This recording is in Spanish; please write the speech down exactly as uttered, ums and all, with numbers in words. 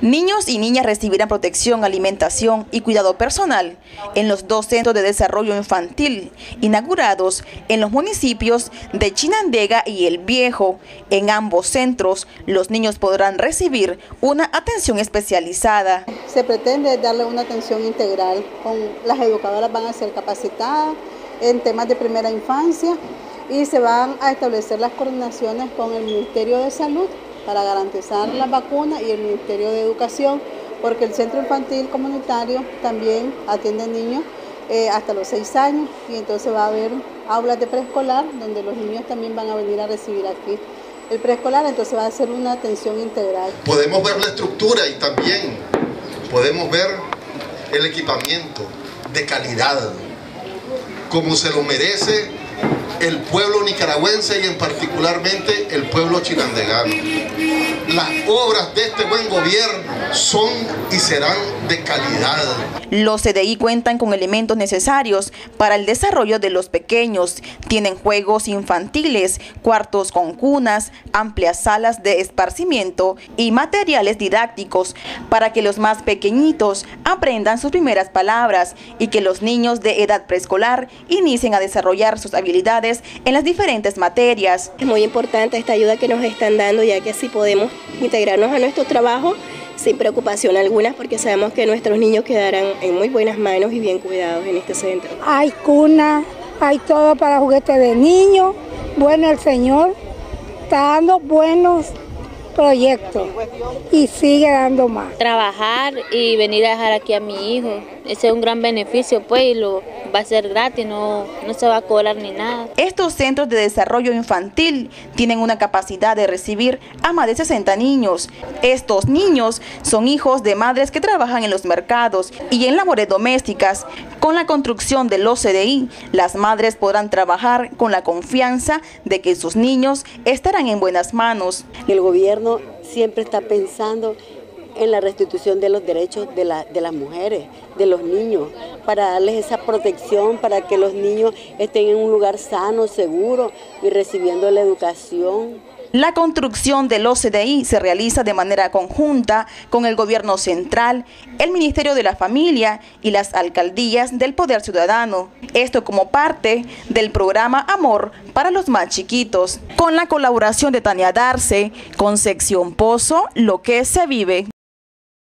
Niños y niñas recibirán protección, alimentación y cuidado personal en los dos centros de desarrollo infantil inaugurados en los municipios de Chinandega y El Viejo. En ambos centros, los niños podrán recibir una atención especializada. Se pretende darle una atención integral. Con las educadoras van a ser capacitadas en temas de primera infancia y se van a establecer las coordinaciones con el Ministerio de Salud para garantizar las vacunas y el Ministerio de Educación, porque el Centro Infantil Comunitario también atiende niños eh, hasta los seis años y entonces va a haber aulas de preescolar donde los niños también van a venir a recibir aquí el preescolar, entonces va a ser una atención integral. Podemos ver la estructura y también podemos ver el equipamiento de calidad, como se lo merece el pueblo nicaragüense y en particularmente el pueblo chinandegano. Las obras de este buen gobierno son y serán de calidad. Los C D I cuentan con elementos necesarios para el desarrollo de los pequeños. Tienen juegos infantiles, cuartos con cunas, amplias salas de esparcimiento y materiales didácticos para que los más pequeñitos aprendan sus primeras palabras y que los niños de edad preescolar inicien a desarrollar sus habilidades en las diferentes materias. Es muy importante esta ayuda que nos están dando, ya que así podemos integrarnos a nuestro trabajo sin preocupación alguna, porque sabemos que nuestros niños quedarán en muy buenas manos y bien cuidados en este centro. Hay cuna, hay todo para juguetes de niños. Bueno, el Señor está dando buenos proyectos y sigue dando más. Trabajar y venir a dejar aquí a mi hijo, ese es un gran beneficio, pues, y lo va a ser gratis, no, no se va a cobrar ni nada. Estos centros de desarrollo infantil tienen una capacidad de recibir a más de sesenta niños. Estos niños son hijos de madres que trabajan en los mercados y en labores domésticas. Con la construcción de los C D I, las madres podrán trabajar con la confianza de que sus niños estarán en buenas manos. El gobierno siempre está pensando en la restitución de los derechos de, la, de las mujeres, de los niños, para darles esa protección, para que los niños estén en un lugar sano, seguro y recibiendo la educación. La construcción de los C D I se realiza de manera conjunta con el gobierno central, el Ministerio de la Familia y las alcaldías del Poder Ciudadano. Esto como parte del programa Amor para los más chiquitos, con la colaboración de Tania Darce, Concepción Pozo, Lo que se vive.